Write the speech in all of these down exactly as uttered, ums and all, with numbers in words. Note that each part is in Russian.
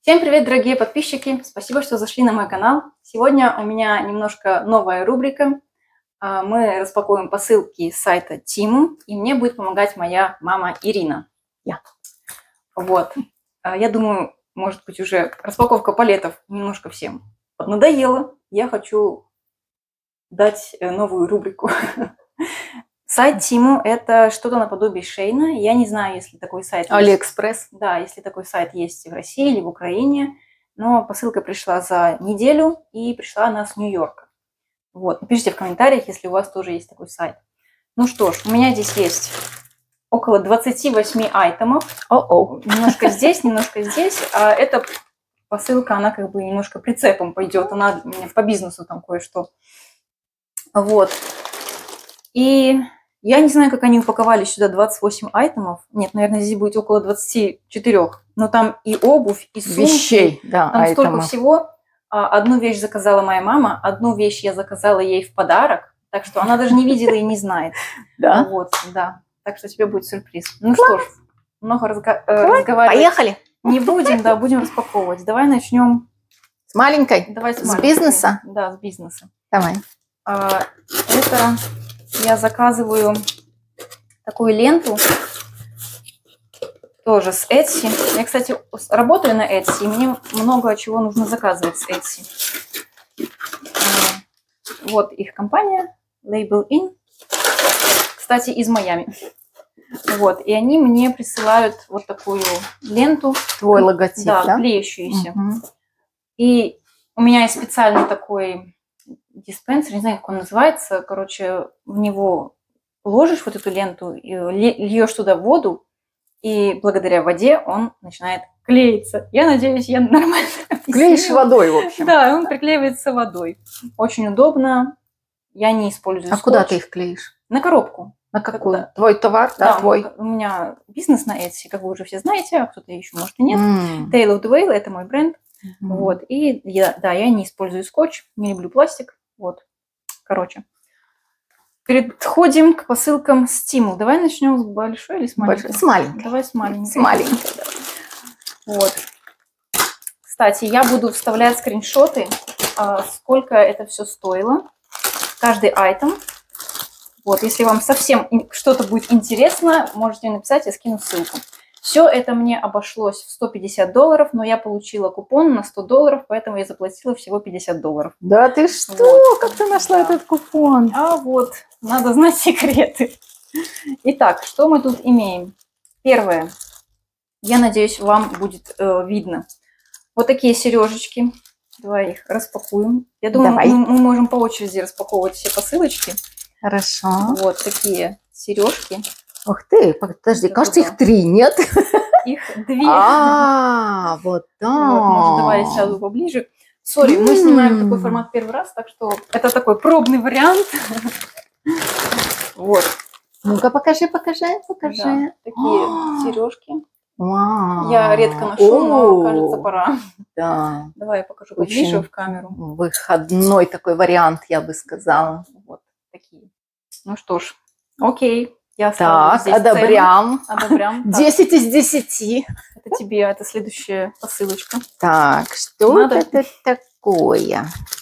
Всем привет, дорогие подписчики! Спасибо, что зашли на мой канал. Сегодня у меня немножко новая рубрика. Мы распакуем посылки с сайта Temu, и мне будет помогать моя мама Ирина. Я. Вот. Я думаю, может быть, уже распаковка палетов немножко всем поднадоела. Я хочу дать новую рубрику. Сайт Temu – это что-то наподобие Шейна. Я не знаю, если такой сайт Алиэкспресс. есть. Да, если такой сайт есть в России или в Украине. Но посылка пришла за неделю, и пришла она с Нью-Йорка. Вот. Напишите в комментариях, если у вас тоже есть такой сайт. Ну что ж, у меня здесь есть около двадцати восьми айтемов. О-о. Немножко здесь, немножко здесь. А эта посылка, она как бы немножко прицепом пойдет. Она по бизнесу там кое-что. Вот. И я не знаю, как они упаковали сюда двадцать восемь айтемов. Нет, наверное, здесь будет около двадцати четырёх. Но там и обувь, и сумки. Вещей, да, там айтемов. Столько всего. Одну вещь заказала моя мама, одну вещь я заказала ей в подарок. Так что она даже не видела и не знает. Да? Вот, да. Так что тебе будет сюрприз. Ну что ж, много разго разговаривать. Поехали. Не будем, да, будем распаковывать. Давай начнем. С маленькой? Давай с, с маленькой. бизнеса? Да, с бизнеса. Давай. А, это я заказываю такую ленту. Тоже с Etsy. Я, кстати, работаю на Etsy, и мне много чего нужно заказывать с Etsy. Вот их компания, Label In. Кстати, из Майами. Вот, и они мне присылают вот такую ленту. Твой логотип, да? Да, клеющуюся. Угу. И у меня есть специальный такой диспенсер, не знаю, как он называется. Короче, в него ложишь вот эту ленту, льешь туда воду, и благодаря воде он начинает клеиться. Я надеюсь, я нормально клеишь водой, в общем. Да, он приклеивается водой. Очень удобно. Я не использую А скотч. куда ты их клеишь? На коробку. На какую? Когда... Твой товар? Да, да, твой. У меня бизнес на Etsy, как вы уже все знаете, а кто-то еще, может, и нет. Mm. Tale of the Whale – это мой бренд. Mm. Вот. И я, да, я не использую скотч, не люблю пластик. Вот. Короче. Переходим к посылкам с Temu. Давай начнем с большой или с маленькой? С маленькой. Давай с маленькой. С маленькой, да. Вот. Кстати, я буду вставлять скриншоты, сколько это все стоило. Каждый айтем. Вот, если вам совсем что-то будет интересно, можете написать, я скину ссылку. Все это мне обошлось в сто пятьдесят долларов, но я получила купон на сто долларов, поэтому я заплатила всего пятьдесят долларов. Да ты что? Вот. Как ты нашла да. этот купон? А вот, надо знать секреты. Итак, что мы тут имеем? Первое. Я надеюсь, вам будет э, видно. Вот такие сережечки. Давай их распакуем. Я думаю, мы, мы можем по очереди распаковывать все посылочки. Хорошо. Вот такие сережки. Ух ты, подожди, кажется, их три, нет? Их две. А, вот так. Вот, может, давай я сяду поближе. Сори, мы снимаем такой формат первый раз, так что это такой пробный вариант. Вот. Ну-ка, покажи, покажи, покажи. Да, такие сережки. Вау. Я редко ношу, но, кажется, пора. Да. Давай я покажу поближе в камеру. Выходной такой вариант, я бы сказала. Вот такие. Ну что ж, окей. Я так, здесь одобрям. Одобрям. десять из десяти. Это тебе, это следующая посылочка. Так, что Надо... это такое?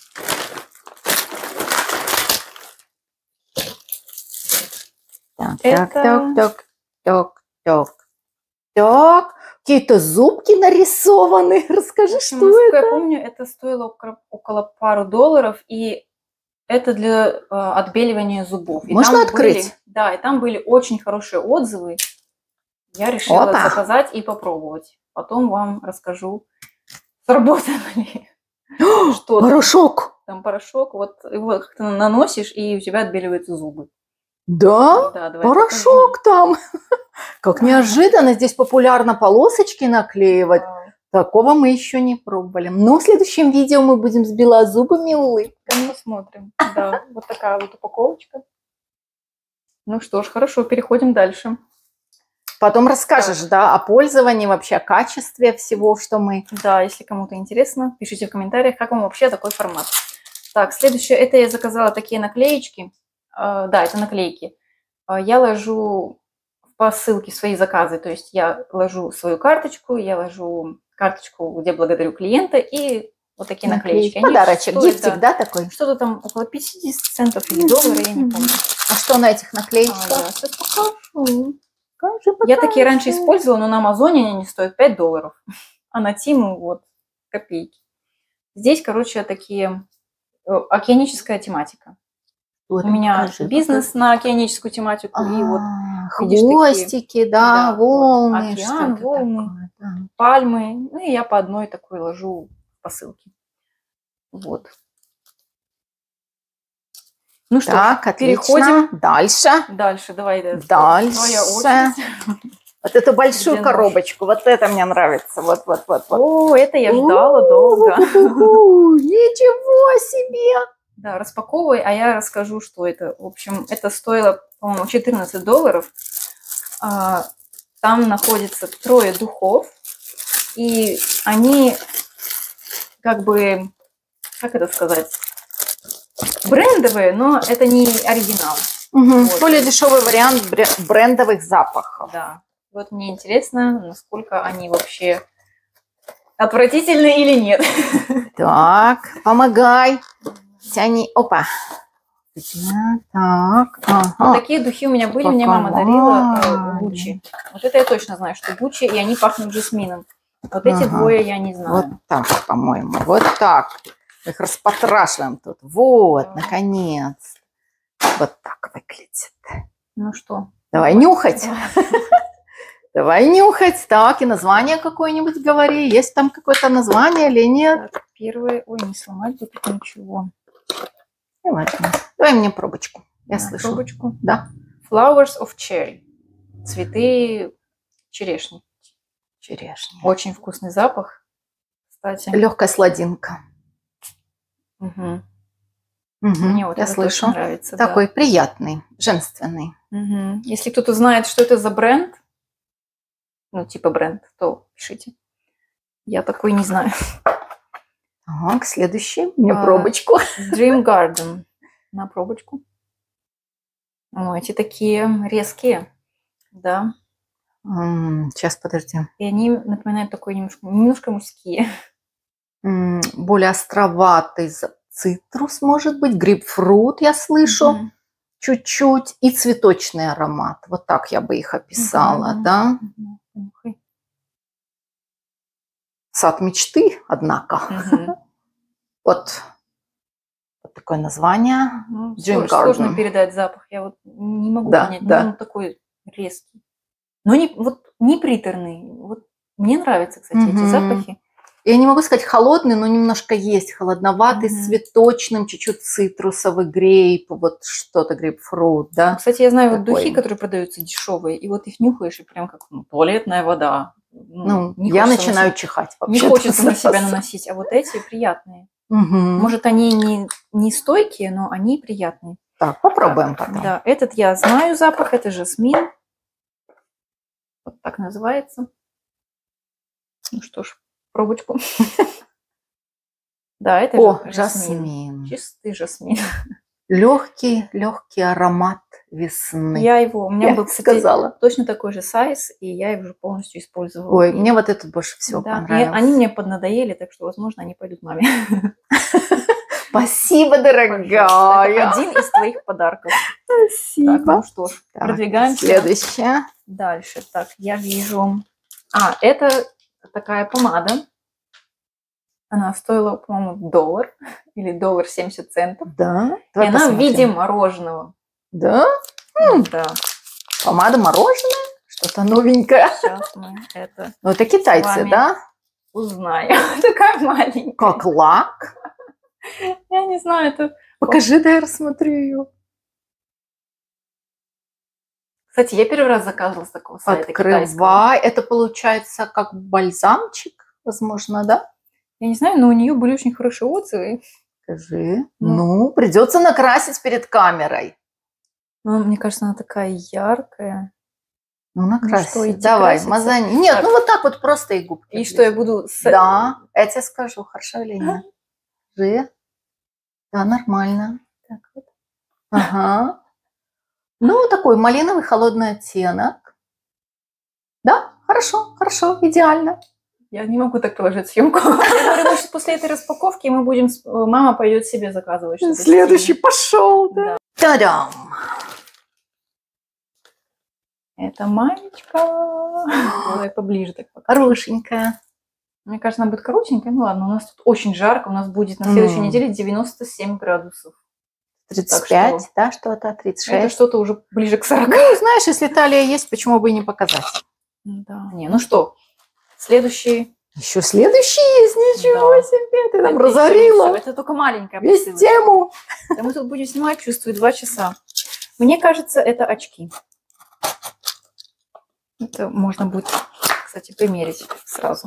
Так, это... так, так, так, так, так. Какие-то зубки нарисованы. Расскажи, общем, что это? Я помню, это стоило около пару долларов, и это для э, отбеливания зубов. И Можно там открыть? Были, да, и там были очень хорошие отзывы. Я решила Опа. заказать и попробовать. Потом вам расскажу, сработало ли. Что порошок. Там порошок. Вот его как-то наносишь, и у тебя отбеливаются зубы. Да? Да, порошок там. Как неожиданно. Здесь популярно полосочки наклеивать. Такого мы еще не пробовали. Но в следующем видео мы будем с белозубыми улыбками. Посмотрим. Да, вот такая вот упаковочка. Ну что ж, хорошо, переходим дальше. Потом расскажешь, так. да, о пользовании, вообще о качестве всего, что мы... Да, если кому-то интересно, пишите в комментариях, как вам вообще такой формат. Так, следующее, это я заказала такие наклеечки. Uh, да, это наклейки. Uh, я ложу в посылки свои заказы, то есть я ложу свою карточку, я ложу карточку, где благодарю клиента, и вот такие наклеечки. Они Подарочек, стоят, гифтик, да, такой? Что-то там около пятидесяти центов или доллара, я не помню. А что на этих А, наклеечках? я сейчас покажу. Покажи, Я такие раньше покажи. использовала, но на Амазоне они не стоят пять долларов, а на Тиму вот копейки. Здесь, короче, такие э, океаническая тематика. Вот, У меня покажи, бизнес покажи. на океаническую тематику, и вот А, видишь, хвостики, да, да, волны, вот, океан, что-то волны. такое, да. пальмы, ну и я по одной такой ложу посылки. Вот. Ну что, Так, ж, отлично. переходим Дальше. дальше. Давай, да, Дальше. твоя очередь. Вот эту большую Где коробочку, вот это мне нравится. Вот, вот, вот, вот. О, это я ждала долго. У-у-у, ничего себе! Да, распаковывай, а я расскажу, что это. В общем, это стоило, по-моему, четырнадцать долларов. А, Там находится трое духов, и они как бы, как это сказать, брендовые, но это не оригинал. Угу. Вот. Более дешевый вариант бре- брендовых запахов. Да. Вот мне интересно, насколько они вообще отвратительны или нет. Так, помогай. Тяни. Опа. Так, ага. Вот такие духи у меня были, мне мама дарила э, Гуччи. Вот это я точно знаю, что Гуччи, и они пахнут жасмином. Вот эти Ага. двое я не знаю. Вот так, по-моему. Вот так. Мы их распотрашиваем тут. Вот, Да. наконец. Вот так выглядит. Ну что? Давай нюхать. Давай нюхать. Так, и название какое-нибудь говори. Есть там какое-то название или нет? Так, первое. Ой, не сломать тут ничего. Не важно. Давай мне пробочку. Я На слышу. пробочку. Да. Flowers of Cherry. Цветы черешни. Черешня. Очень вкусный запах, кстати. Легкая сладинка. Угу. Угу, Мне вот я это слышу. точно нравится. Такой Да. приятный, женственный. Угу. Если кто-то знает, что это за бренд, ну, типа бренд, то пишите. Я такой не знаю. Так, следующий. Мне А, пробочку. Dream Garden. На пробочку. О, эти такие резкие. Да. М, Сейчас, подожди. И они напоминают такой немножко, немножко мужские. М, Более островатый за- цитрус, может быть. Грейпфрут, я слышу. Мгм. Чуть-чуть. И цветочный аромат. Вот так я бы их описала, Мгм. да. Мгм. Нюхай. Сад мечты, однако. Мгм. Вот. Вот такое название. Ну, Dream сло- Сложно Garden. передать запах. Я вот не могу Да, понять. да. Ну, он такой резкий. Но не, вот, не приторный. Вот мне нравятся, кстати, эти Мгм. запахи. Я не могу сказать холодный, но немножко есть холодноватый, Мгм. с цветочным, чуть-чуть цитрусовый, грейп, вот что-то, грейпфрут, да. Кстати, я знаю вот Такой. духи, которые продаются дешевые, и вот их нюхаешь, и прям как ну, туалетная вода. Ну, Ну, не я хочется начинаю носить. чихать Не вообще. хочется на себя наносить, а вот эти приятные. Мгм. Может, они не, не стойкие, но они приятные. Так, попробуем потом. Да, этот я знаю запах, это жасмин. Вот так называется. Ну что ж, пробочку. Да, это О, жасмин. жасмин. Чистый жасмин. Легкий, легкий аромат весны. Я его, у меня Я был, кстати, сказала. точно такой же сайз, и я его уже полностью использовала. Ой, И- мне вот этот больше всего да, и понравился. они мне поднадоели, так что, возможно, они пойдут маме. Спасибо, Это дорогая. один из твоих подарков. Так, Спасибо. ну что ж, Так, продвигаемся следующее. дальше. Так, я вижу... А, это такая помада. Она стоила, по-моему, доллар или доллар семьдесят центов. Да. И Давай она в посмотрим. виде мороженого. Да? Да, Помада мороженое? Что-то новенькое. сейчас мы это Ну, это китайцы, вами да? узнаем. Такая маленькая. Как лак. Я не знаю, это... Покажи, да я рассмотрю ее. Кстати, я первый раз заказывала с такого сайта китайского. Открывай. Это получается как бальзамчик, возможно, да? Я не знаю, но у нее были очень хорошие отзывы. Скажи. Ну. Ну, придется накрасить перед камерой. Но мне кажется, она такая яркая. Ну, накрась. что, идти Давай, краситься? мазани. Нет, Так. ну вот так вот просто и губки. И что, я буду... с- Да, я тебе скажу, хорошо или нет. Скажи. Да, нормально. Так вот. Ага. Ну, такой малиновый холодный оттенок. Да, хорошо, хорошо, идеально. Я не могу так положить съемку. Я говорю, значит, после этой распаковки мы будем... Мама пойдет себе заказывать что-то. Следующий пошел, да? Та-дам! Это маечка. Давай поближе так пока. Хорошенькая. Мне кажется, она будет коротенькая. Ну ладно, у нас тут очень жарко. У нас будет на следующей Mm. неделе девяносто семь градусов. тридцать пять, что- да, что-то, тридцать шесть. Это что-то уже ближе к сорока. Ну, знаешь, если талия есть, почему бы и не показать? Да. Не, ну что, следующий... Еще следующий есть, ничего Да. себе, ты нам Это разорила всё, это только маленькая весь посылочка. тему. Да мы тут будем снимать, чувствую, два часа. Мне кажется, это очки. Это можно будет, кстати, примерить сразу.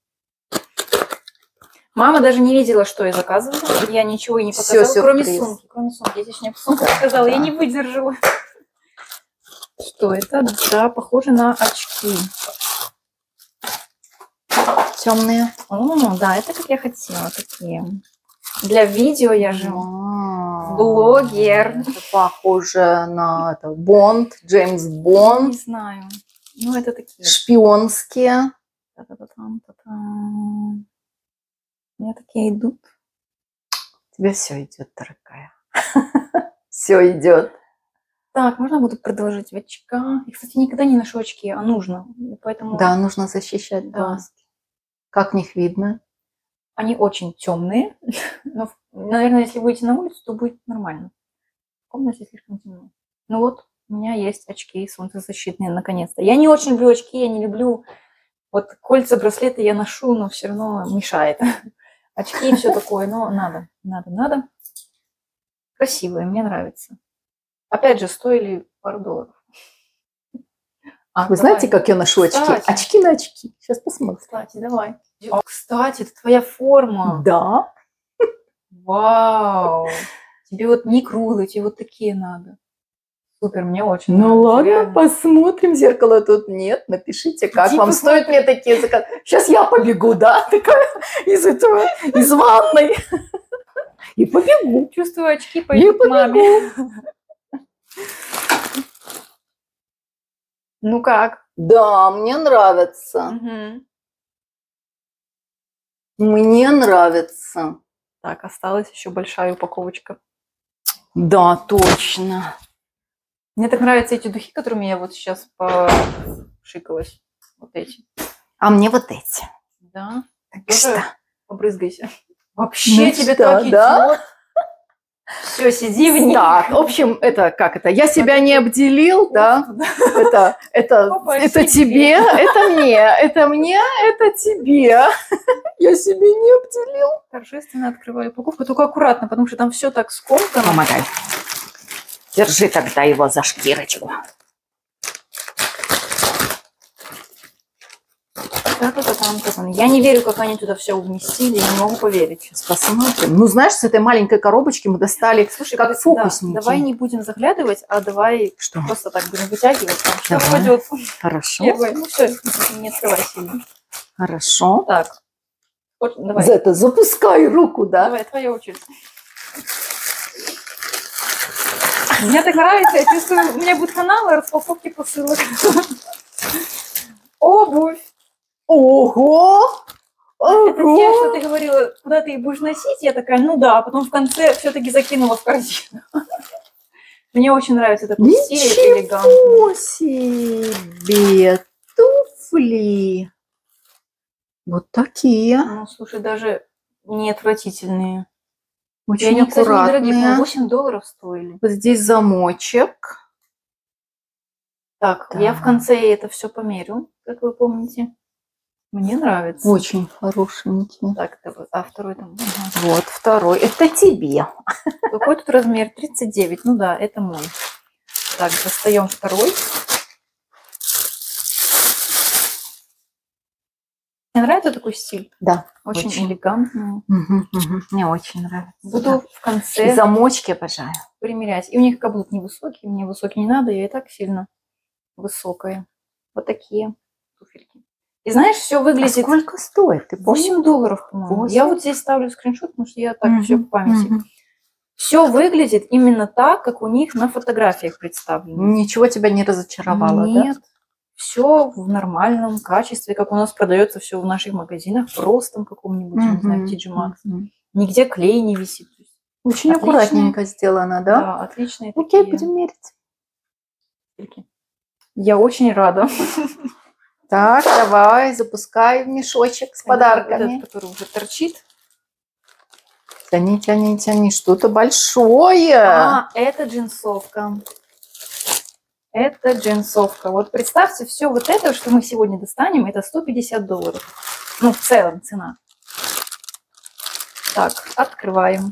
Мама даже не видела, что я заказывала. Я ничего ей не Всё, показала, кроме сюрприз. сумки. Кроме сумки. Я точнее сумку сказала, я не выдержала. Что это? Да, похоже на очки. Темные. О, да, это как я хотела, такие. Для видео я же А, блогер. Это похоже на это, Бонд, Джеймс Не Бонд, знаю. Ну, это такие. шпионские. Та-та-та-там, та-там. У меня такие идут. Тебе все идет, дорогая. Все идет. Так, можно буду продолжить в очках. Я, кстати, никогда не ношу очки, а нужно. И поэтому Да, нужно защищать Да. глазки. Как в них видно? они очень темные. Но, наверное, если будете на улице, то будет нормально. В комнате слишком темно. Ну вот, у меня есть очки солнцезащитные, наконец-то. Я не очень люблю очки, я не люблю... Вот кольца, браслеты я ношу, но все равно мешает. Очки и все такое, но надо, надо, надо. Красивые, мне нравится. Опять же, стоили пару долларов. А, Вы знаете, как я ношу очки? Кстати. Очки на очки. Сейчас посмотрим. Кстати, давай. О, кстати, это твоя форма. Да. Вау. Тебе вот не круглые, тебе вот такие надо. Супер, мне очень Ну нравится, ладно, реально. посмотрим. Зеркала тут нет. Напишите, как Иди вам посмотри. стоит мне такие заказы. Сейчас я побегу, да, такая из этого, из ванной. И побегу. Чувствую, очки И пойдут к маме. побегу. Ну как? Да, мне нравится. Мгм. Мне нравится. Так, осталась еще большая упаковочка. Да, точно. Мне так нравятся эти духи, которыми я вот сейчас пошикалась. Вот эти. А мне вот эти. Да. Так Тоже что? побрызгайся. Вообще Мечта, тебе так да? идет. Все, сиди в ней. Так, в общем, это как это? Я себя не обделил, да? Это, это, Опа, это себе. тебе, это мне, это мне, это тебе. Я себе не обделил. Торжественно открываю упаковку, только аккуратно, потому что там все так скомкано. Помогай. Держи тогда его за шкирочку. Та-та-та-там-та-там. Я не верю, как они туда все уместили, я не могу поверить. Сейчас посмотрим. Ну, знаешь, с этой маленькой коробочки мы достали Слушай, как да, фокусники. давай не будем заглядывать, а давай Что? просто так будем вытягивать. Там что Давай. попадет. Хорошо. Первое. Ну все, не открывай сильно. Хорошо. Так. Вот, давай. За это запускай руку, да? Давай, твоя очередь. Мне так нравится, я чувствую, у меня будет канал распаковки посылок. Обувь. Ого! Это те, Ого! что ты говорила, куда ты их будешь носить, я такая, ну да, а потом в конце все-таки закинула в корзину. Мне очень нравится такой стиль, это элегантно. Ничего себе! Туфли! Вот такие. Ну, слушай, даже не отвратительные. И Очень они, кстати, недорогие, аккуратные. по-моему, восемь долларов стоили. Вот здесь замочек. Так, я в конце это все померю, как вы помните. Мне нравится. Очень хорошенькие. Так, это- а второй там. ага. Вот второй. Это тебе. Какой тут размер? тридцать девять. Ну да, это мой. Так, достаем второй. Мне нравится такой стиль. Да. Очень, Очень. элегантный. Мгм, мгм. Мне очень нравится. Буду в И конце замочки обожаю. примерять. И у них каблук невысокий. Мне высокий не надо, я и так сильно высокая. Вот такие туфельки. И знаешь, все А выглядит... сколько стоит? Ты помнишь? восемь долларов, по-моему. восемь? Я вот здесь ставлю скриншот, потому что я так Мгм, все по памяти. мгм. Все выглядит именно так, как у них на фотографиях представлено. Ничего тебя не разочаровало, Нет. все в нормальном качестве, как у нас продается все в наших магазинах, в ростом каком-нибудь, я не знаю, в ти джи Maxx. Нигде клей не висит. Очень Отличные. аккуратненько сделано, да? Да, отличные Окей, такие. будем мерить. Я очень рада. Так, давай, запускай в мешочек с подарками. Этот, который уже торчит. Тяни, тяни, тяни, что-то большое. А, это джинсовка. Это джинсовка. Вот представьте, все вот это, что мы сегодня достанем, это сто пятьдесят долларов. Ну, в целом цена. Так, открываем.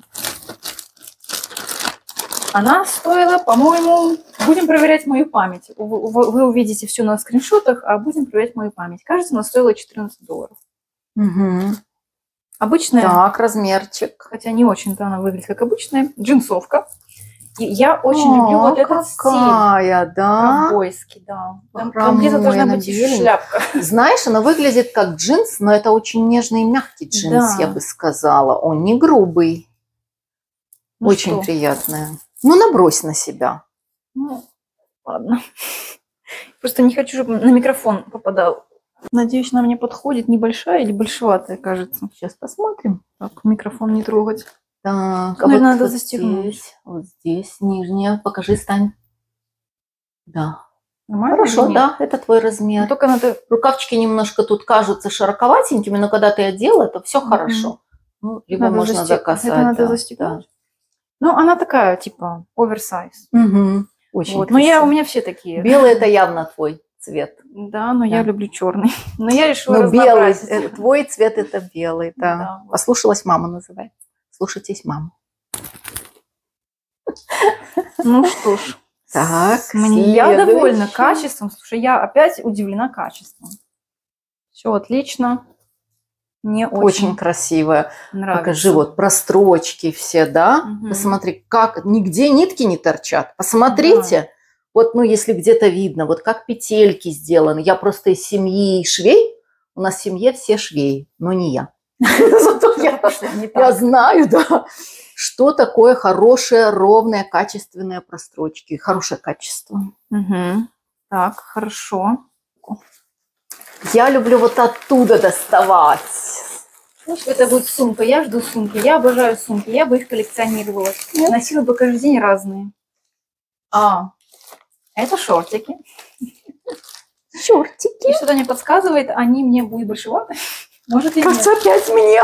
Она стоила, по-моему, будем проверять мою память. Вы, вы увидите все на скриншотах, а будем проверять мою память. Кажется, она стоила четырнадцать долларов. Угу. Обычная. Так, размерчик. Хотя не очень-то она выглядит как обычная. Джинсовка. И я очень О, люблю вот этот какая, стиль. да? Ковбойский, да. Там, Хромой там где-то должна на быть беленьком. шляпка. Знаешь, она выглядит как джинс, но это очень нежный и мягкий джинс, Да. я бы сказала. Он не грубый. Ну очень что? приятная. Ну, набрось на себя. Ну, ладно. Просто не хочу, чтобы на микрофон попадал. Надеюсь, она мне подходит. Небольшая или большеватая, кажется. Сейчас посмотрим. Так, микрофон не трогать. Так, а Наверное, вот надо вот застегнуть. здесь, вот здесь, нижняя. Покажи, Стань. Да. Нормально Хорошо, или нет? да, это твой Но размер. только надо... Рукавчики немножко тут кажутся широковатенькими, но когда ты одела, то все Мгм. хорошо. Ну, либо Надо можно застег- заказать. это надо да, застегнуть. Ну, она такая, типа, оверсайз. да. Мгм. Очень Вот. Но я, у красиво. меня все такие. Белый это явно твой цвет. Да, но я Да. люблю черный. Но я решила Ну, белый, разнообразить. э, твой цвет это белый, да. Да. Послушалась мама называется. Слушайтесь маму. Ну что ж. Так, Мне я следующий. довольна качеством. Слушай, я опять удивлена качеством. Все отлично. Мне очень, Очень красивая. нравится. Покажи, вот прострочки все, да? Мгм. Посмотри, как нигде нитки не торчат. Посмотрите. Вот, ну, если где-то видно, вот как петельки сделаны. Я просто из семьи швей. У нас в семье все швеи, но не я. Зато я Не Я так. знаю, да, что такое хорошее, ровное, качественные прострочки. Хорошее качество. Мгм. Так, хорошо. Я люблю вот оттуда доставать. Значит, это будет сумка. Я жду сумки. Я обожаю сумки. Я бы их коллекционировала. Нет. Носила бы каждый день разные. А, это шортики. Чертики. И что-то мне подсказывает, они мне будут большеваты. Может и нет. Кажется, опять мне.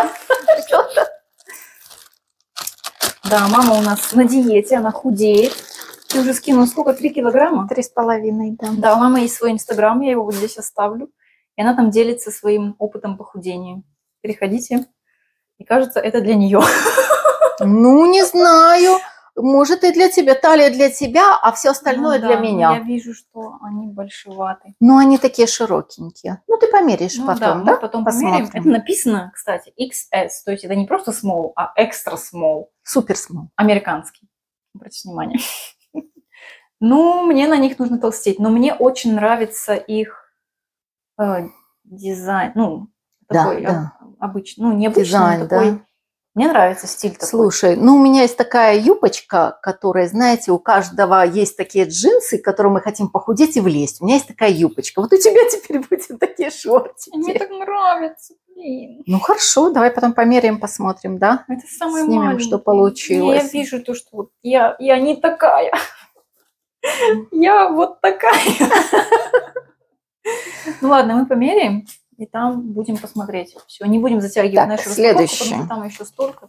Да, мама у нас на диете, она худеет. Ты уже скинула сколько? Три килограмма? Три с половиной, да. Да, у мамы есть свой инстаграм, я его вот здесь оставлю. И она там делится своим опытом похудения. Переходите. И кажется, это для нее. Ну, не знаю. Может, и для тебя. Талия для тебя, а все остальное Ну для да, но меня. Я вижу, что они большеваты. Но они такие широкенькие. Ну, ты померяешь Ну да, потом, мы да? потом померяем. Посмотрим. Это написано, кстати, икс эс. То есть это не просто small, а extra small. Супер смол. Американский. Обратите внимание. Ну, мне на них нужно толстеть. Но мне очень нравится их э, дизайн. Ну, Да, такой да. а, обычный. Ну, необычный, Дизайн, но такой. да. Мне нравится стиль такой. Слушай, ну у меня есть такая юбочка, которая, знаете, у каждого есть такие джинсы, к которым мы хотим похудеть и влезть. У меня есть такая юбочка. Вот у тебя теперь будут такие Мне шортики. так нравится, блин. Ну хорошо, давай потом померяем, посмотрим, да? Это самое Снимем, маленькое. что получилось. Я вижу то, что вот я, я не такая. Я вот такая. Ну ладно, мы померяем, и там будем посмотреть. Все, не будем затягивать Так, нашу распаковку, следующее. потому что там еще столько.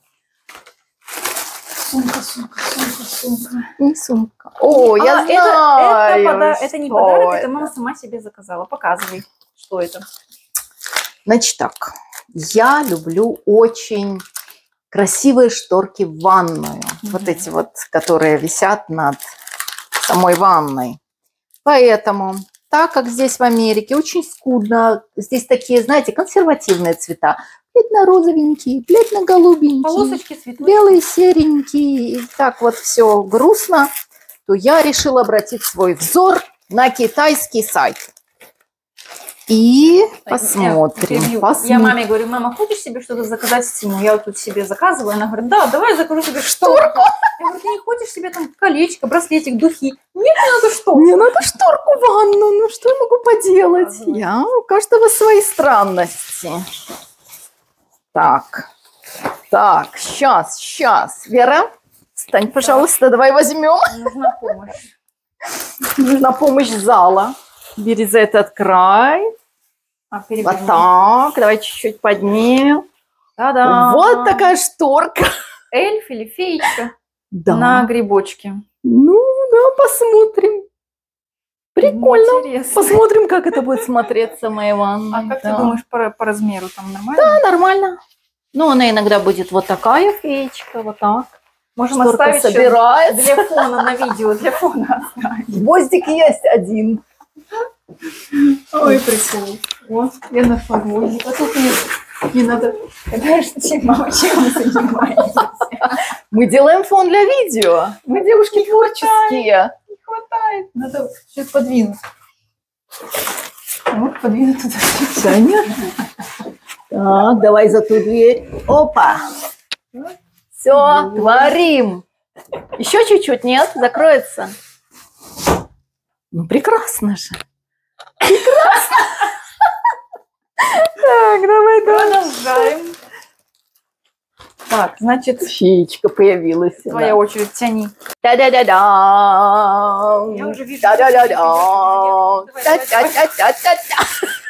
Сумка, сумка, сумка, сумка. Не сумка. О, я А, это, знаю, это, пода- это не что подарок, это это. мама сама себе заказала. Показывай, что это. Значит так, я люблю очень красивые шторки в ванную. Вот Мгм. эти вот, которые висят над самой ванной. Поэтому, так как здесь в Америке очень скудно, здесь такие, знаете, консервативные цвета. Бледно-розовенькие, бледно-голубенькие, Полосочки, цветочки. белые, серенькие. И так вот все грустно, то я решила обратить свой взор на китайский сайт. И посмотрим. Я, посмотрим. я маме говорю: мама, хочешь себе что-то заказать в Тему? Я вот тут себе заказываю. Она говорит: да, давай закажу себе шторку. Я говорю: ты не хочешь себе там колечко, браслетик, духи? Нет, мне надо шторку. Мне надо шторку в ванну. Ну что я могу поделать? Ага. Я, у каждого свои странности. Так, так, сейчас, сейчас. Вера, встань, пожалуйста, давай возьмем. Нужна помощь. Нужна помощь зала. Бери за этот край. А, Вот так. Давай чуть-чуть поднимем. Да-да. Вот такая шторка. Эльф или феечка Да. на грибочке. Ну, да, посмотрим. Прикольно. Интересно. Посмотрим, как это будет смотреться в моей ванной. А как да. ты думаешь, по, по размеру там нормально? Да, нормально. Ну, она иногда будет вот такая феечка, вот так. Можем Шторка оставить сейчас собирается. для фона на видео, для фона оставить. Гвоздик есть один. Ой, прикол. Вот, я нашла гвоздик. А тут не, не надо. Конечно, мама, чем вы занимаетесь? Мы делаем фон для видео. Мы девушки творческие. Не хватает. Надо чуть подвинуть. Вот, подвинуть туда. Конечно. Так, давай за ту дверь. Опа. Все, творим. Еще чуть-чуть, нет? Закроется. Ну, прекрасно же. Прекрасно. Так, давай, давай. Продолжаем. Так, значит, Феечка появилась. твоя очередь, тяни. Да-да-да-да. Я уже вижу. Да-да-да-да. Давай, давай, давай. Да-да-да-да-да.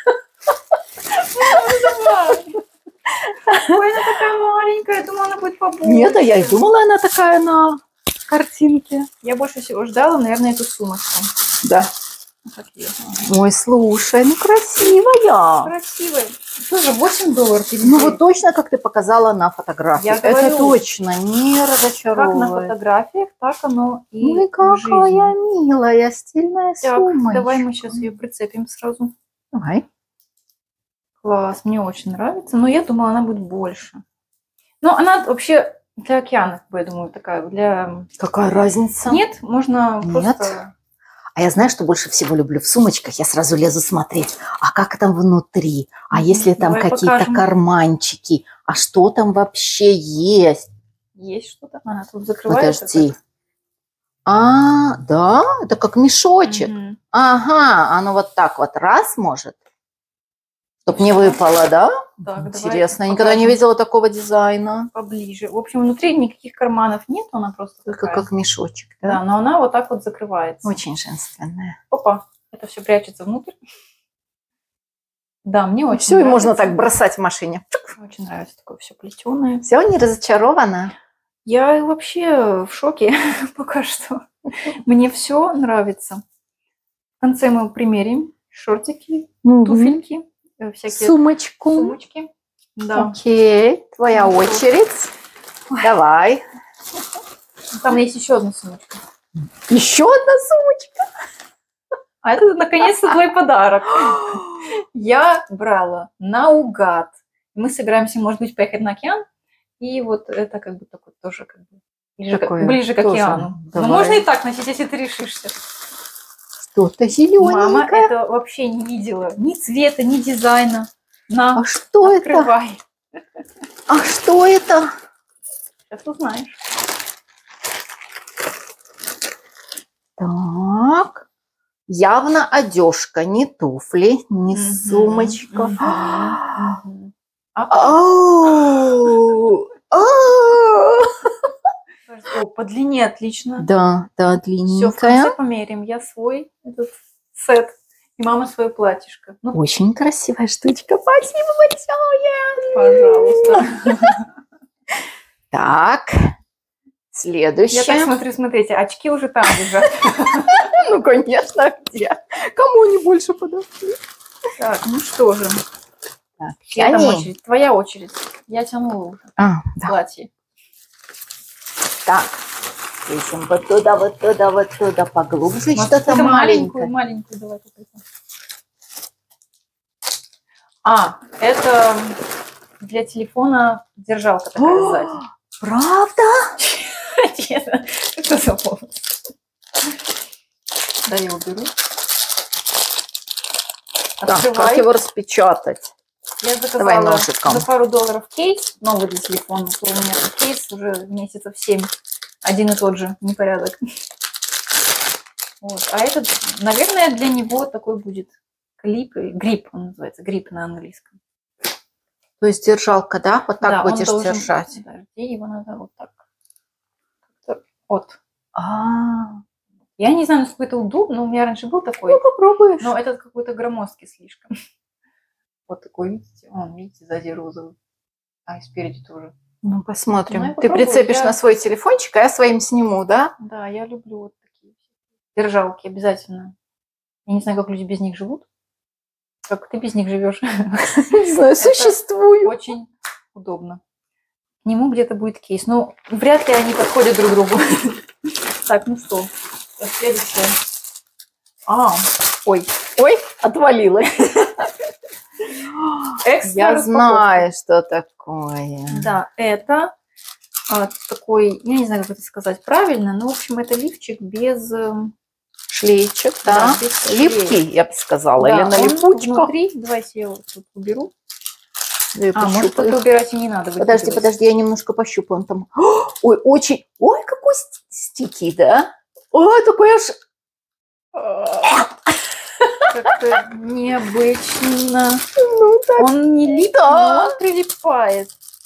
Ой, она такая маленькая, я думала, она будет побольше. Нет, а я и думала, она такая на картинке. Я больше всего ждала, наверное, эту сумочку. Да. Как ее? Ой, слушай, ну красивая. Красивая. Тоже восемь долларов. Ну вот точно, как ты показала на фотографии. Я Это говорю, точно, не Как на разочаровывает. фотографиях, так оно и Ну и в какая жизни. милая, стильная Так, сумочка. давай мы сейчас ее прицепим сразу. Давай. Класс, мне очень нравится. Но я думала, она будет больше. Но она вообще для океана, я думаю, такая. Для... Какая разница? Нет, можно Нет. просто... А я знаю, что больше всего люблю в сумочках. Я сразу лезу смотреть, а как там внутри? А Мгм. если там Давай какие-то покажем. карманчики? А что там вообще есть? Есть что-то? Она тут закрывается. Подожди. А, да, это как мешочек. Мгм. Ага, оно вот так вот раз может, чтоб не выпало, да? Так, Интересно, давай я никогда не покажем видела такого дизайна. поближе. В общем, внутри никаких карманов нет, она просто Только такая. как мешочек, Да, да? но она вот так вот закрывается. Очень женственная. Опа, это все прячется внутрь. Да, мне очень Все, и нравится. можно так бросать в машине. Очень нравится такое все плетеное. Все, не разочарована? Я вообще в шоке пока что. Мне все нравится. В конце мы примерим шортики, туфельки, э, всякие Сумочку. сумочки. Да. Окей, твоя Ну, очередь. Давай. Там есть еще одна сумочка. Еще одна сумочка. А это наконец-то твой подарок. Я брала наугад. Мы собираемся, может быть, поехать на океан. И вот это как бы такой тоже как бы ближе, Такое к, ближе к тоже. океану. Давай. Но можно и так носить, если ты решишься. Что-то Мама зелененькое. это вообще не видела. Ни цвета, ни дизайна. На, А что это? открывай. А что это? Сейчас узнаешь. Так. Явно одежка, не туфли, не Мгм, сумочка. мгм, мгм. А, Ау! Ау! о, по длине отлично. Да, да, Все, в конце длинненькая. померим. Я свой этот сет. И мама свое платьишко. Ну, Очень красивая штучка. Спасибо большое. пожалуйста. Так, Я так следующее. смотрю, смотрите, очки уже там лежат. Ну, конечно, где? Кому они больше подошли? Так, ну что же. Так, Чья там тяни. очередь? Твоя очередь. Я тянула уже А, да. платье. Так, лезем вот туда, вот туда, вот туда, поглубже. Может, Что-то какую-то маленькое. маленькую, маленькую давай попробуем. А, это для телефона держалка такая сзади. Правда? Нет, что за волос? Да, я уберу. Так, как его распечатать? Я Давай заказала ножиком. за пару долларов кейс, новый для телефона. У меня тут кейс уже месяцев семь. Один и тот же, непорядок. Вот. А этот, наверное, для него такой будет клип, грип он называется, грип на английском. То есть держалка, да? Вот так Да, будешь он должен, держать? Подожди, его надо вот так. Вот. А, Я не знаю, насколько это удобно, но у меня раньше был такой. ну попробуешь. Но этот какой-то громоздкий слишком. Вот такой, видите? Он, видите, сзади розовый. А и спереди тоже. Ну, посмотрим. Ну, я Ты попробую, прицепишь я- на свой телефончик, а я своим сниму, да? Да, я люблю вот такие держалки обязательно. Я не знаю, как люди без них живут. Как ты без них живешь. Не знаю, существую. Очень удобно. К нему где-то будет кейс. Но вряд ли они подходят друг другу. Так, ну что, следующее. А, ой, Ой, отвалилась. экстра Я распаковка. знаю, что такое. Да, это а, такой, я не знаю, как это сказать правильно, но, в общем, это лифчик без... эм, Шлейчик, да. Да, без Липкий, шлейки. я бы сказала. да, Или на он липучках. внутри, давайте я его тут уберу. Да, я А, может, пощупаю. это убирать и не надо. Подожди, выкидывать. подожди, я немножко пощупаю. Он там... Ой, очень... Ой, какой ст- стики, да? Ой, такой аж... Как-то необычно. Ну, так. Он не липнет, Да. но он прилипает.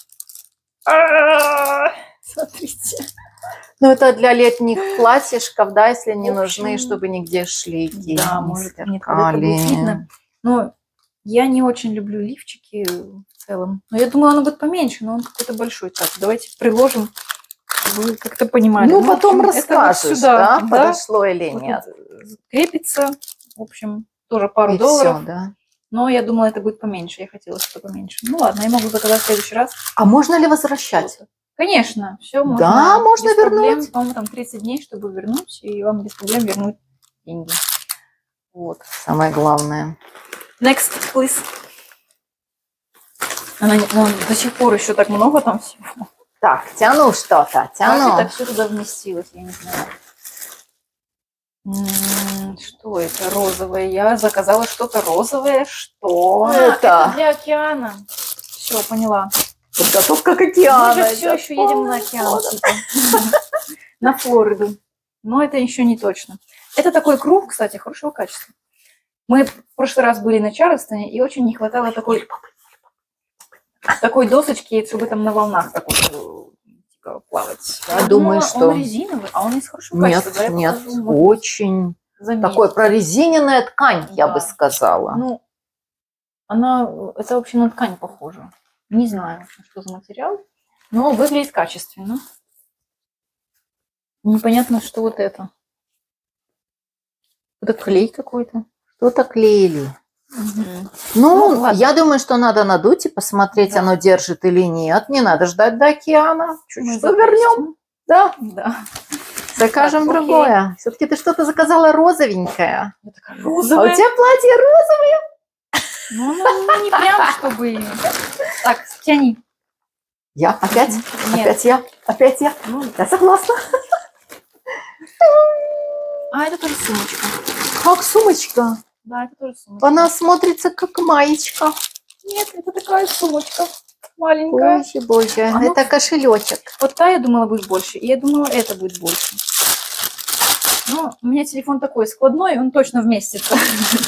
А, смотрите. Ну, это для летних платьишков, да, если не В общем, нужны, чтобы нигде шлейки Да, не может, нет, вот это будет сверкали. видно. Но я не очень люблю лифчики в целом. Но я думаю, оно будет поменьше, но он какой-то большой. Так, давайте приложим, чтобы вы как-то понимали. Ну, в потом общем, это вот расскажешь, сюда, да, подошло или вот нет. тут крепится. В общем, тоже пару И долларов. всё, да. Но я думала, это будет поменьше. Я хотела что-то поменьше. Ну ладно, я могу заказать в следующий раз. А можно ли возвращать? Конечно, все можно. Да, можно без проблем. вернуть. По-моему, там тридцать дней, чтобы вернуть, и вам без проблем вернуть деньги. Вот. Самое главное. Next, please. Она не- ну, до сих пор еще так много там всего. Так, тяну что-то, Как тяну. это все туда вместилось, я не знаю. М, Что это розовое? Я заказала что-то розовое. Что? А, Это? это для океана. Все, поняла. Подготовка к Мы океану. же все еще едем на океан. типа. На Флориду. Но это еще не точно. Это такой круг, кстати, хорошего качества. Мы в прошлый раз были на Чарльстоне, и очень не хватало такой, такой досочки, чтобы там на волнах так вот, э, типа, плавать. Я Я думаю, думала, что- он резиновый, а он из хорошего Нет, качества. да, я нет, покажу, может быть, очень заметите. такой прорезиненная ткань, я бы Да. сказала. Ну, она, это вообще на ткань похоже. Не знаю, что за материал, но выглядит качественно. Непонятно, что вот это. Это клей какой-то. Что-то клеили. Мгм. Ну, Ну, ладно. я думаю, что надо надуть и посмотреть, Да. оно держит или нет. Не надо ждать до океана. Чуть Мы что вернем. запустим. Да, Да. закажем Так, окей. другое. Все-таки ты что-то заказала розовенькое. Я такая А розовая. у тебя платье розовое. Ну, ну, не прям, чтобы... Так, тяни. Я опять? Нет. Опять я? Опять я? Ну, Я согласна. а, это тоже сумочка. Как сумочка. Да, это тоже сумочка. Она смотрится как маечка. Нет, это такая сумочка. Маленькая. Боже, боже. А ну- Это кошелечек. Вот та, я думала, будет больше. И я думала, это будет больше. Ну, у меня телефон такой складной, он точно вместится.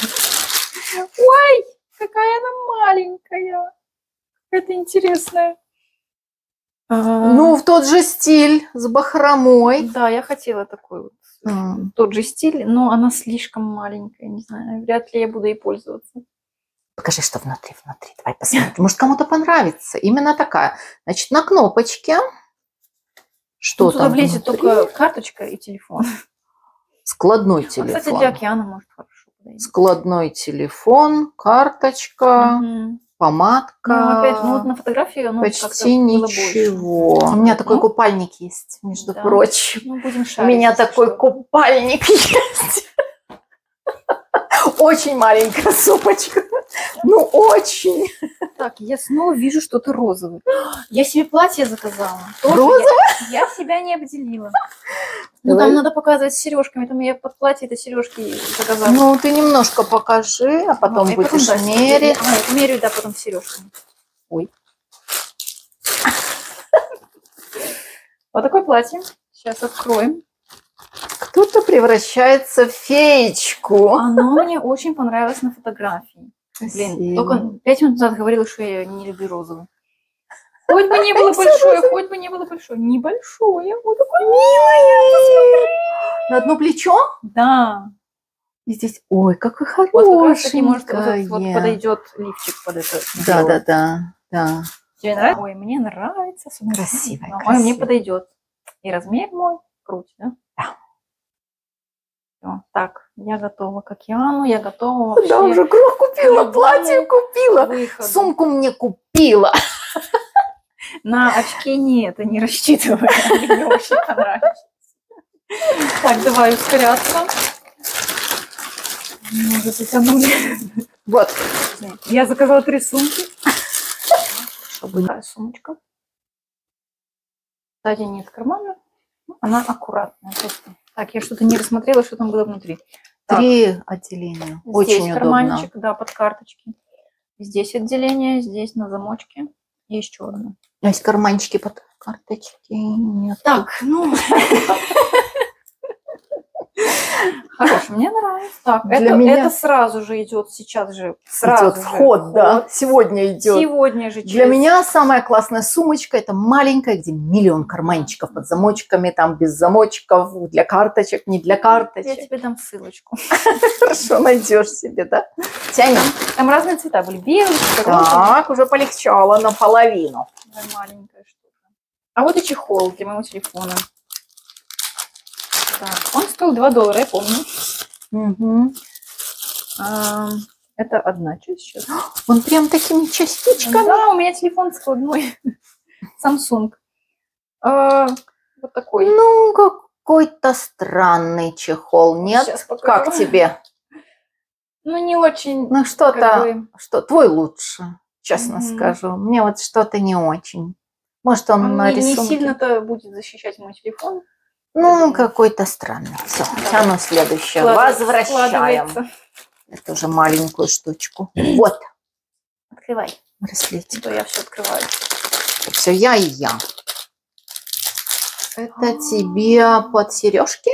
Ой, какая она маленькая. Какая-то интересная. А, Ну, в тот же стиль, с бахромой. да, я хотела такой вот. М. Тот же стиль, но она слишком маленькая, не знаю, вряд ли я буду ей пользоваться. Покажи, что внутри, внутри. Давай посмотрим. Может, кому-то понравится. Именно такая. Значит, на кнопочке. Что Ну, туда там влезет внутри? только карточка и телефон. Складной А, телефон. кстати, для океана может хорошо подойти. Складной телефон, карточка, Мгм. помадка. Ну, опять, ну вот на фотографии оно как-то Почти было больше. ничего. У меня такой Ну, купальник есть, между да. прочим. Ну, будем У шарить. меня если такой что. купальник есть. Очень маленькая сумочка. Ну, очень. Так, я снова вижу что-то розовое. Я себе платье заказала. Тоже Розовое? Я, я себя не обделила. Ну, Давай. там надо показывать с сережками. Там я под платье это сережки заказала. Ну, ты немножко покажи, а потом Ну, и будешь потом, да, мерить. А, я меряю, да, потом с сережками. Ой. Вот такое платье. Сейчас откроем. Кто-то превращается в феечку. Оно мне очень понравилось на фотографии. Блин, Спасибо. только пять минут назад говорила, что я не люблю розовый. Хоть бы не было большое, хоть бы не было большое. Небольшое. Вот такое милое. На одно плечо? Да. И здесь, ой, какой Вот как раз таки, может, вот, хорошенькое. этот вот подойдет лифчик под это. Да, белое. да, да, да. Тебе нравится? Ой, мне нравится. Особенно Красивая, да. Ой, красивая. мне подойдет. И размер мой. Круть, да? Да. Всё. Так, я готова к океану, я готова Да, вообще уже круг купила, любому платье купила, выходу. сумку мне купила. На очки нет, не рассчитывай. Мне очень понравилось. Так, давай ускоряться. Мы уже затянули. Вот. Я заказала три сумки. Чтобы такая сумочка. Сзади нет кармана. Она аккуратная. Просто. Так, я что-то не рассмотрела, что там было внутри. Так, Три отделения. здесь Очень карманчик, удобно. да, под карточки. Здесь отделение, здесь на замочке. И еще одно. Есть карманчики под карточки. Нет. Так, ну... Хорошо, мне нравится. Так, Для это, меня- это сразу же идет, сейчас же, сразу Идет же вход, да. Сегодня идет. Сегодня же. Для через- меня самая классная сумочка – это маленькая, где миллион карманчиков под замочками, там без замочков, для карточек, не для Я карточек. тебе дам ссылочку. Хорошо, найдешь себе, да? Тянем. Там разные цвета были. Белый, розовый. Так, уже полегчало наполовину. Ой, маленькая штука. А вот и чехол для моего телефона. Так, он стоил два доллара, я помню. Мгм. А, это одна часть сейчас. Он прям такими частичками. Да, у меня телефон складной. Samsung. А, вот такой. Ну, какой-то странный чехол, нет? Сейчас покажу. Как тебе? Ну, не очень. Ну, что-то, Как бы- что твой лучше, честно Мгм. скажу. Мне вот что-то не очень. Может, он, Он на не, не рисунке... сильно-то будет защищать мой телефон. Ну, какой-то странный. Все, тяну следующее. Склад- Возвращаем. складывается. Это уже маленькую штучку. Вот, Открывай. браслетик. То я все открываю. Все, я и я. Это тебе под сережки?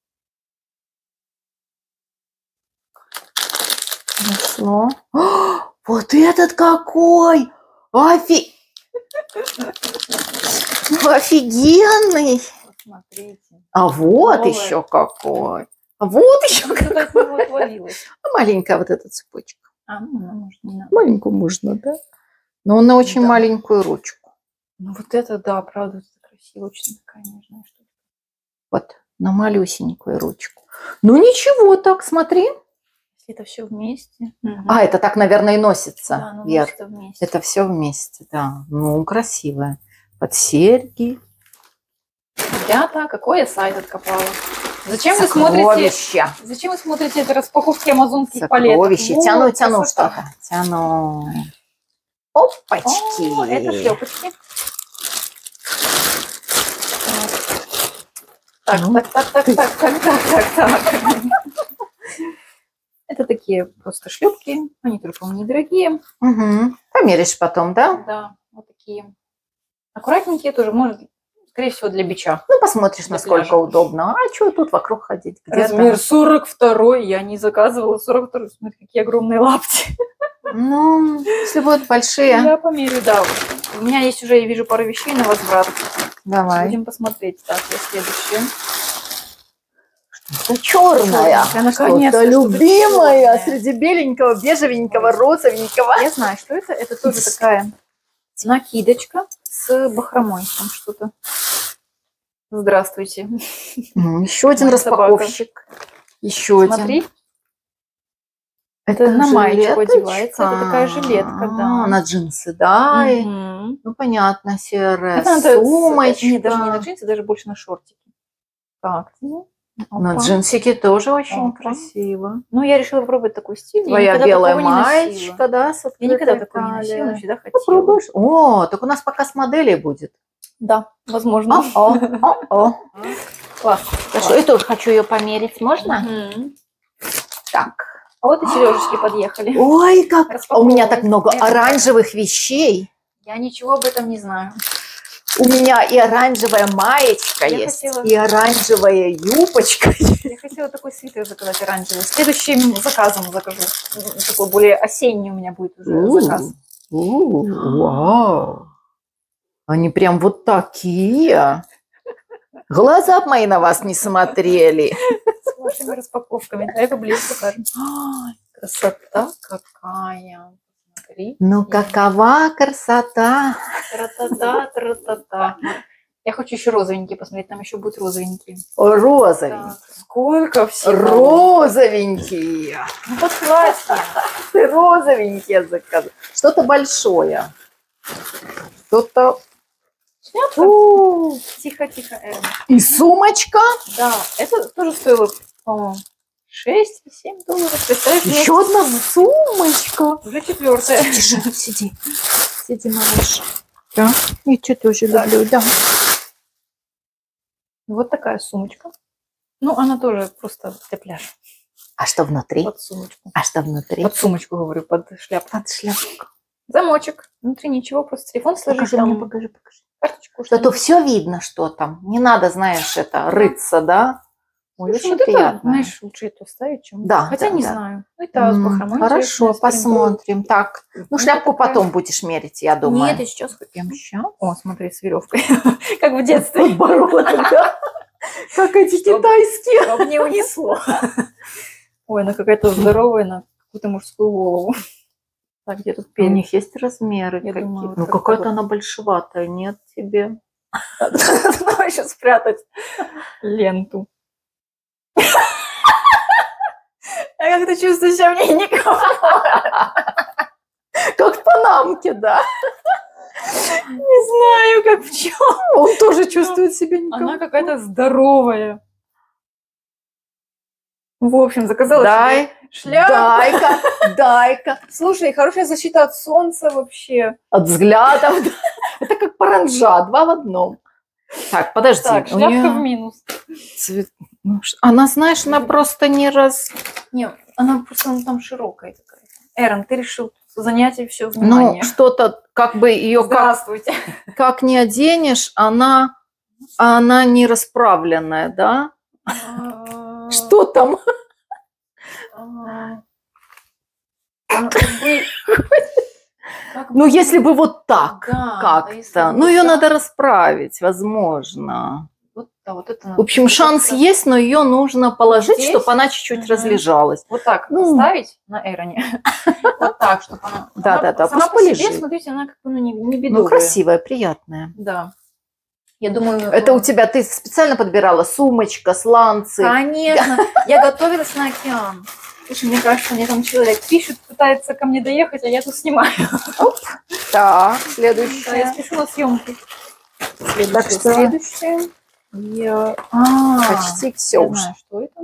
Хорошо. О, вот этот какой! Офи... Офигенный! Посмотрите. А вот Новое. еще какой! А вот еще Что-то от него отвалилось. маленькая вот эта цепочка. А, ну, ну, может, не надо. Маленькую можно, да? Но он на очень Да. маленькую ручку. Ну, вот это, да, правда, это красиво. Очень такая нежная штука. Вот, на малюсенькую ручку. Ну ничего так, смотри. Если это все вместе. А, это так, наверное, и носится да, ну, вверх. носится вместе. Это все вместе, да. Ну, красивое. Под серьги. Ребята, какой я сайт откопала. Зачем вы смотрите? Сокровища. Зачем вы смотрите это распаковки амазонских палеток? Сокровища. Вот, Тяну, тяну красота. что-то. Тяну. Опачки. О, это шлепочки. Так, Ну, так, так, так, так, так, так, так, так. Это такие просто шлепки. Они только недорогие. Угу. Померишь потом, да? Да, вот такие. Аккуратненькие тоже, может, скорее всего, для бича. Ну, посмотришь, Для насколько пляжа. удобно. А что тут вокруг ходить? Где-то. Размер сорок второй. Я не заказывала сорок второй. Смотри, какие огромные лапти. Ну, если будут большие, Я померю, да. У меня есть уже, я вижу, пару вещей на возврат. давай. Будем посмотреть. Так, я следующая. Это черная. Черненькая, наконец-то, Что-то что-то любимое черное. среди беленького, бежевенького, Ой. розовенького. Я знаю, что это. Это тоже такая накидочка с бахромой. Там что-то. Здравствуйте. М, Еще один Моя распаковщик. Еще один. Смотри. Это на маечку одевается. Это такая жилетка, да. А, на джинсы, да. и- Мгм. Ну, понятно, серая Это надо с- сумочка. Нет, даже не на джинсы, даже больше на шортики. Так. Ну, На опа. джинсики тоже очень Опа. красиво. Ну, я решила попробовать такой стиль. Я Твоя никогда белая такого не носила. маечка, да, с Я никогда открытой такого не носила, но талией. всегда хотела. Попробуешь? О, так у нас показ моделей будет. Да, возможно. О, о, о, о. Класс. Хорошо, я тоже хочу ее померить. Можно? Мгм. Так. А вот и сережечки подъехали. Ой, как... А у меня так Распаковывать. много Это оранжевых вещей. Я ничего об этом не знаю. У меня и оранжевая маечка Я есть, хотела- и оранжевая юбочка есть. Я хотела такой свитер заказать оранжевый. Следующим заказом закажу. Такой более осенний у меня будет уже заказ. У, вау. Они прям вот такие. Глаза б мои на вас не смотрели. С вашими распаковками. Давай поближе покажем. Ай, Красота какая. Смотри. ну какова красота. Тра-та-та, тра-та-та. Я хочу еще розовенькие посмотреть. Там еще будут розовенькие. Розовенькие. Так, сколько всего. Розовенькие. Ну, под платье. Ты розовенькие заказал. Что-то большое. Что-то... Шляпка. У, Тихо-тихо, Эрна. И сумочка. Да, это тоже стоило, по-моему, шесть-семь долларов. Представляешь, Еще вместе одна с сумочка. Уже четвертая. Тише, сиди. Сиди, малыш. Да, я что тоже люблю, да. Вот такая сумочка. Ну, она тоже просто для пляжа. А что внутри? Под сумочку. А что внутри? Под сумочку, говорю, под шляпку. Под шляпку. Замочек. Внутри ничего, просто телефон сложить, Покажи там мне, покажи, покажи. карточку. Зато что-нибудь. все видно, что там. Не надо, знаешь, это, рыться, да? Ой, Слушай, очень вот это, приятно. знаешь, лучше это ставить, чем... Да, Хотя да, не да. знаю. Ну, это с М, бахромой. Хорошо, интересная, с принтом. посмотрим. Так, ну шляпку такая. потом будешь мерить, я думаю. Нет, я сейчас хотим. О, смотри, с веревкой. Как в детстве. Подбородок, да? Как эти Чтоб- китайские. Чтоб не унесло. Ой, она какая-то здоровая, на какую-то мужскую голову. Так, где тут У перья? них есть размеры Я какие? думаю, вот Ну, как-то какая-то вот. она большеватая, нет тебе? Давай сейчас спрятать ленту. Я как-то чувствую себя мне никого. Как в Панамке, да? Не знаю, как в чем. Он тоже чувствует себя никого. Она какая-то здоровая. В общем, заказала Дай, себе шляпу. дай-ка, дай-ка. Слушай, хорошая защита от солнца вообще. От взглядов. Это как паранжа, два в одном. Так, подожди. Так, у шляпка неё в минус. цвет- ну, ш- Она, знаешь, она просто не раз... Не, она просто ну, там широкая такая. Эрон, ты решил занять ей все Ну, внимание. что-то, как бы ее как, Здравствуйте. как не оденешь, она, она не расправленная, да? Что там? А, ну, как бы- как Ну, бы- если бы вот так Да, да, если как-то. бы Ну, вот ее так. надо расправить, возможно. Вот, да, вот это В надо общем, шанс как-то есть, но ее нужно положить, здесь? чтобы она чуть-чуть Мгм. разлежалась. Вот так Ну. поставить на Эроне. Вот так, чтобы она... Да, она да, да, Сама пусть по себе, полежит. смотрите, она как бы ну, не, не бедовая. Ну, красивая, приятная. Да. Я думаю... Это э, у тебя, ты специально подбирала сумочка, сланцы. Конечно. Я готовилась на океан. Слушай, мне кажется, мне там человек пишет, пытается ко мне доехать, а я тут снимаю. Так, Да, я следующее. спешу на съемку. Так что Следующее. Я... А, почти все я уже. знаю, что это.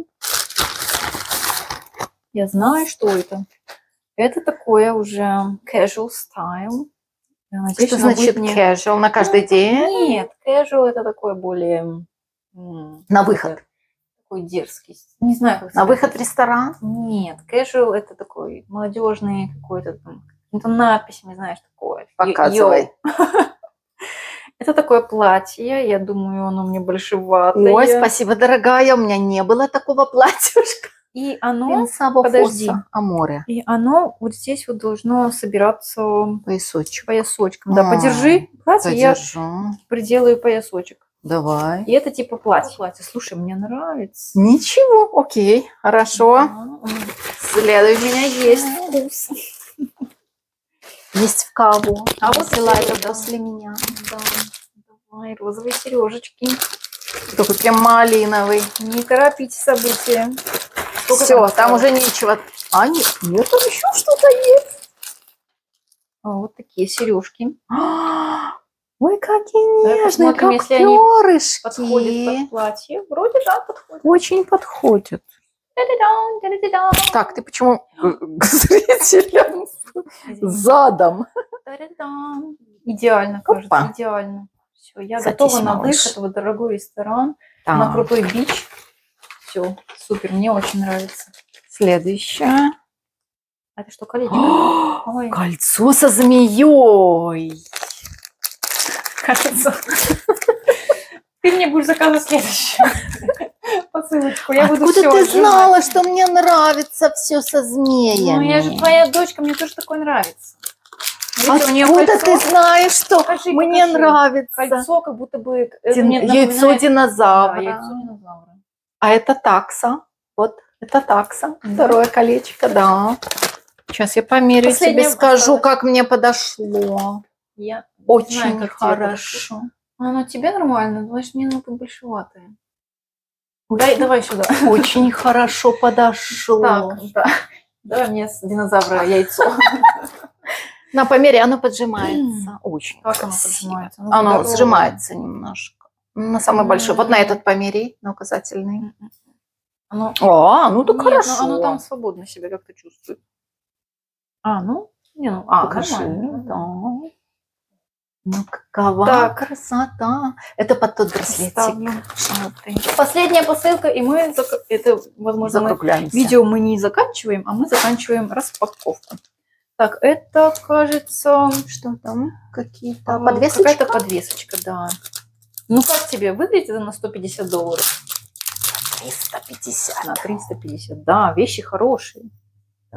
Я знаю, что это. Это такое уже casual style. Я надеюсь, Что она значит будет мне- casual на каждый Ну, день? Нет, casual это такое более... м, На выход. Такой дерзкий. Не знаю, как На сказать. выход в ресторан? Нет, casual это такой молодежный какой-то там, какими-то надписями, знаешь, такое. Показывай. Йоу. Это такое платье, я думаю, оно мне большеватое. Ой, спасибо, дорогая, у меня не было такого платьюшка. И оно, Пенсаво подожди. фоса аморе. и оно вот здесь вот должно собираться Поясочек. поясочком. Да, А, подержи платье, я Подержу. приделаю поясочек. Давай. И это типа платье. Платье, слушай, мне нравится. Ничего, окей, хорошо. Да, м. У Следующий. меня есть вкус. Есть в кого. А вот Взяла это это да. после меня. Да, давай, розовые сережечки. Такой прям малиновый. Не торопите события. Сколько Все, там, осталось? уже нечего. А, нет, нет, там еще что-то есть. А, вот такие сережки. Ой, какие Давай нежные, посмотрим, как если они перышки. Подходит под платье. Вроде да, подходит. Очень подходят. Та-да-дан, та-да-да-дан. Так, ты почему к зрителям Извини. задом? Та-да-дан. Идеально, кажется, Опа. идеально. Все, я Садись, готова на малыш. выход в дорогой ресторан. Так. на крутой бич. Все, супер, мне очень нравится. Следующее. А это что, колечко? Ой, Кольцо со змеей. кажется. Ты мне будешь заказывать следующую посылочку. Я буду Откуда всё ты отжимать. знала, что мне нравится все со змеями? Ну, я же твоя дочка, мне тоже такое нравится. Видите, у неё Откуда кольцо- ты знаешь, что Покажи, мне покажи. нравится? Кольцо как будто бы... это Дин- мне Яйцо напоминает- динозавра. Да, яйцо динозавра. А это такса. Вот, это такса. Да. Второе колечко, да. Сейчас я померяю Последнее тебе, скажу, осталось. как мне подошло. Я не Очень знаю, как тебе хорошо. подошло. А оно тебе нормально? Значит, мне оно тут большеватое. Дай, давай сюда. Очень хорошо подошло. Так, да. Давай мне с динозавра яйцо. На помере оно поджимается. Очень Как оно красиво. поджимается? Оно Оно здоровое. сжимается немножко. На самый большой. Вот на М. этот померяй, на указательный. Оно... А, ну так Нет, хорошо. ну оно там свободно себя как-то чувствует. А, ну, не, ну, а, Покажи, нормально. да. Ну какова Так. красота. Это под тот браслетик. Ставлю. Желтый. Последняя посылка, и мы, зак- это, возможно, мы Закругляемся. видео мы не заканчиваем, а мы заканчиваем распаковку. Так, это, кажется, Что там? Какие-то а, подвесочка? какая-то подвесочка, да. Ну, как тебе? Выглядит это на сто пятьдесят долларов? триста пятьдесят. На триста пятьдесят. Да, вещи хорошие. Так.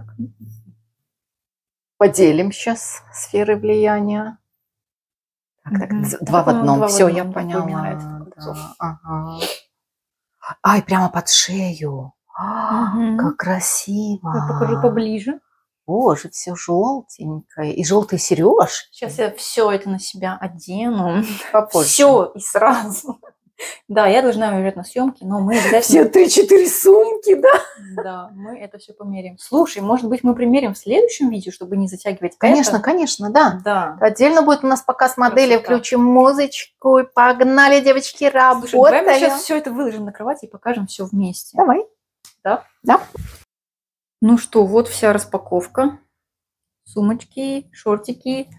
Поделим сейчас сферы влияния. Так, так, Мгм. з- два в Ну, одном. два в Все, одном, я такое поняла. мне нравится кольцо. Да, ага. Ай, прямо под шею. А, Мгм. как красиво. Я покажу поближе. Боже, все желтенькое. И желтые сережки. Сейчас я все это на себя одену. Попозже. Все и сразу. Да, я должна уезжать на съемки, но мы Все обязательно... три-четыре сумки, да? Да, мы это все померяем. Слушай, может быть, мы примерим в следующем видео, чтобы не затягивать Конечно, это? конечно, да. Да. Отдельно будет у нас показ модели. Красота. Включим музычку. И погнали, девочки, Слушай, давай мы работаем. сейчас все это выложим на кровати и покажем все вместе. Давай. Да? Да. Ну что, вот вся распаковка. Сумочки, шортики.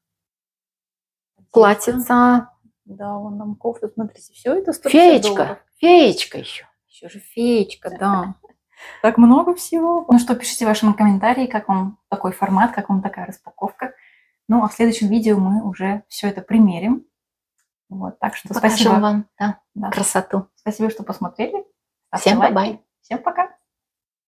Платьица. Да, вон нам кофта. Смотрите, все это сто пятьдесят долларов. Феечка. Феечка еще. Еще же феечка, да. Так много всего. Ну что, пишите ваши комментарии, как вам такой формат, как вам такая распаковка. Ну, а в следующем видео мы уже все это примерим. Вот, так что Покажем спасибо вам да, Да. красоту. Спасибо, что посмотрели. Ставьте Всем лайки. бай-бай. Всем пока.